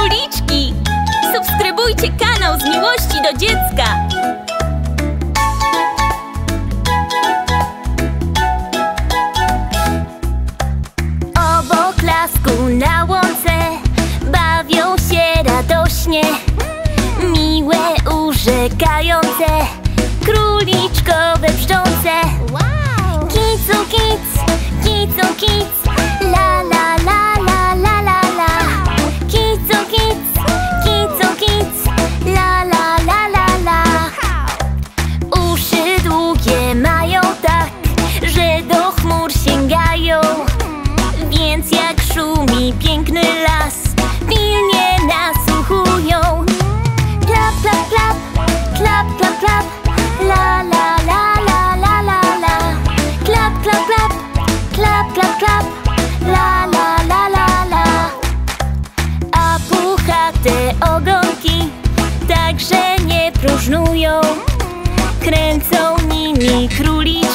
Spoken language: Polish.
króliczki! Subskrybujcie kanał z miłości do dziecka! Obok lasku na łące bawią się radośnie, miłe, urzekające, króliczkowe brzdące. Kicu, kic, kicu, kic, la la la la la la la. Kicu, kic, kicu, kic, la la la la la. Uszy długie mają tak, że do chmur sięgają, więc jak szumi piękny las, pilnie nasłuchują. Klap, klap, klap, klap, klap, klap, la la la la la la la. Klap, klap, klap, klap, klap, klap, la la la la la. A puchate ogonki także nie próżnują, kręcą nimi króli